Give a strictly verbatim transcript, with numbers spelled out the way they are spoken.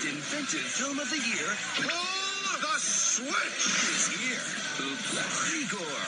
most inventive film of the year Pull the switch! is here. Igor